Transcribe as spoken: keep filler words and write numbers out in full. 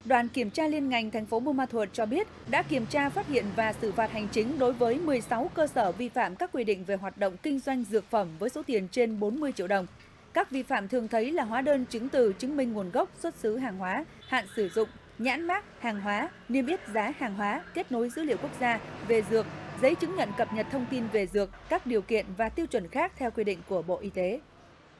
Đoàn kiểm tra liên ngành thành phố Buôn Ma Thuột cho biết đã kiểm tra phát hiện và xử phạt hành chính đối với mười sáu cơ sở vi phạm các quy định về hoạt động kinh doanh dược phẩm với số tiền trên bốn mươi triệu đồng. Các vi phạm thường thấy là hóa đơn chứng từ chứng minh nguồn gốc xuất xứ hàng hóa, hạn sử dụng, nhãn mác hàng hóa, niêm yết giá hàng hóa, kết nối dữ liệu quốc gia về dược, giấy chứng nhận cập nhật thông tin về dược, các điều kiện và tiêu chuẩn khác theo quy định của Bộ Y tế.